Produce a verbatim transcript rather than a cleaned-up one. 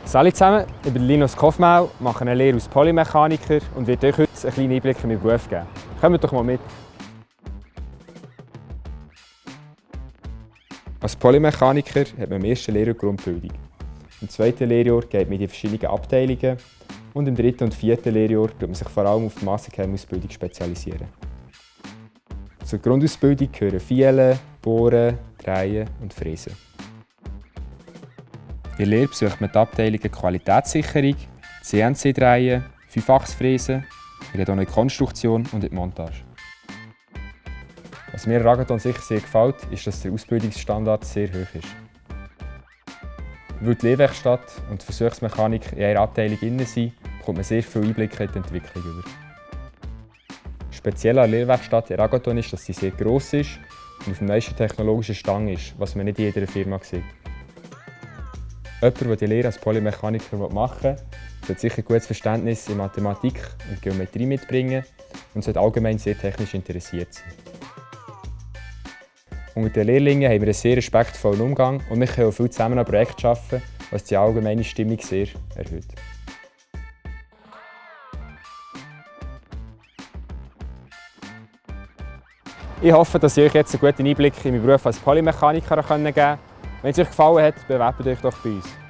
Hallo zusammen, ich bin Linus Kofmau, mache eine Lehre als Polymechaniker und werde euch heute einen kleinen Einblick in meinen Beruf geben. Kommt doch mal mit! Als Polymechaniker hat man im ersten Lehrjahr Grundbildung. Im zweiten Lehrjahr geht man in die verschiedenen Abteilungen und im dritten und vierten Lehrjahr tut man sich vor allem auf die Massenkernausbildung spezialisieren. Zur Grundausbildung gehören Fielen, Bohren, Drehen und Fräsen. In der Lehre besucht man die Abteilungen Qualitätssicherung, C N C-Drehen, Fünfachsfräsen, wir gehen auch in die Konstruktion und in die Montage. Was mir an Ragaton sicher sehr gefällt, ist, dass der Ausbildungsstandard sehr hoch ist. Weil die Lehrwerkstatt und die Versuchsmechanik in einer Abteilung drin sind, bekommt man sehr viel Einblick in die Entwicklung über. Speziell an der Lehrwerkstatt in Ragaton ist, dass sie sehr gross ist und auf dem neuesten technologischen Stand ist, was man nicht in jeder Firma sieht. Jemand, der die Lehre als Polymechaniker machen will, sollte sicher ein gutes Verständnis in Mathematik und Geometrie mitbringen und sollte allgemein sehr technisch interessiert sein. Unter den Lehrlingen haben wir einen sehr respektvollen Umgang und wir können auch viel zusammen an Projekten arbeiten, was die allgemeine Stimmung sehr erhöht. Ich hoffe, dass ich euch jetzt einen guten Einblick in meinen Beruf als Polymechaniker geben konnte. Wenn es euch gefallen hat, bewerbt euch doch bei uns.